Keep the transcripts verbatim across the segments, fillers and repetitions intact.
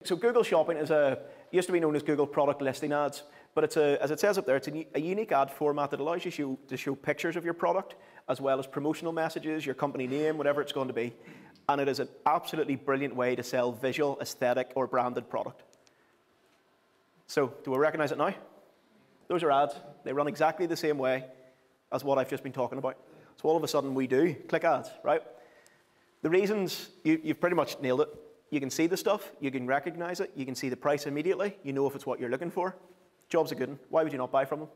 So Google Shopping is a, used to be known as Google Product Listing Ads, but it's a, as it says up there, it's a, a unique ad format that allows you show, to show pictures of your product, as well as promotional messages, your company name, whatever it's going to be. And it is an absolutely brilliant way to sell visual, aesthetic, or branded product. So, do we recognize it now? Those are ads. They run exactly the same way as what I've just been talking about. So all of a sudden we do click ads, right? The reasons, you, you've pretty much nailed it. You can see the stuff, you can recognize it, you can see the price immediately, you know if it's what you're looking for. Job's a good one. Why would you not buy from them?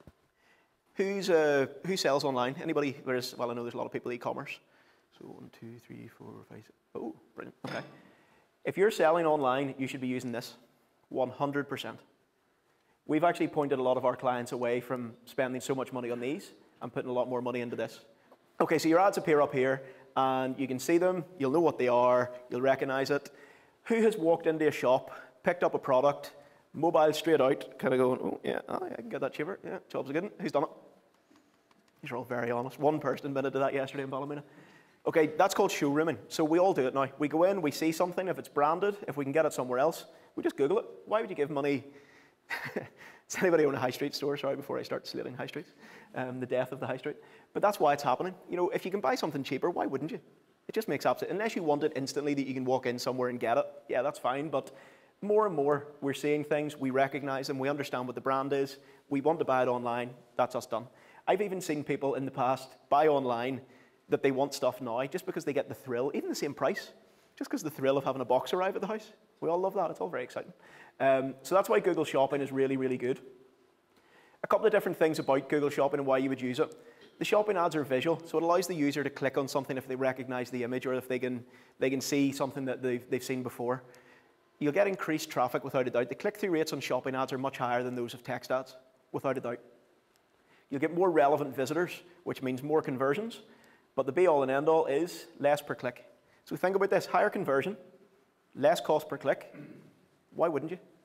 Who's, uh, who sells online? Anybody? There's, well, I know there's a lot of people e-commerce. So one, two, three, four, five, six. Oh, brilliant. Okay. If you're selling online, you should be using this, one hundred percent. We've actually pointed a lot of our clients away from spending so much money on these and putting a lot more money into this. Okay, so your ads appear up here, and you can see them, you'll know what they are, you'll recognize it. Who has walked into a shop, picked up a product, mobile straight out, kind of going, oh yeah, oh, yeah, I can get that cheaper, yeah, job's a good one. Who's done it? These are all very honest. One person admitted to that yesterday in Ballymena. Okay, that's called showrooming. So we all do it now. We go in, we see something, if it's branded, if we can get it somewhere else, we just Google it. Why would you give money? Does anybody own a high street store? Sorry, before I start slating high streets. Um, the death of the high street. But that's why it's happening. You know, if you can buy something cheaper, why wouldn't you? It just makes absolute, unless you want it instantly that you can walk in somewhere and get it, yeah, that's fine. But more and more, we're seeing things, we recognize them, we understand what the brand is, we want to buy it online, that's us done. I've even seen people in the past buy online that they want stuff now just because they get the thrill, even the same price, just because the thrill of having a box arrive at the house. We all love that, it's all very exciting. Um, so that's why Google Shopping is really, really good. A couple of different things about Google Shopping and why you would use it. The shopping ads are visual, so it allows the user to click on something if they recognize the image or if they can, they can see something that they've, they've seen before. You'll get increased traffic without a doubt. The click-through rates on shopping ads are much higher than those of text ads, without a doubt. You'll get more relevant visitors, which means more conversions, but the be-all and end-all is less per click. So think about this, higher conversion, less cost per click. Why wouldn't you?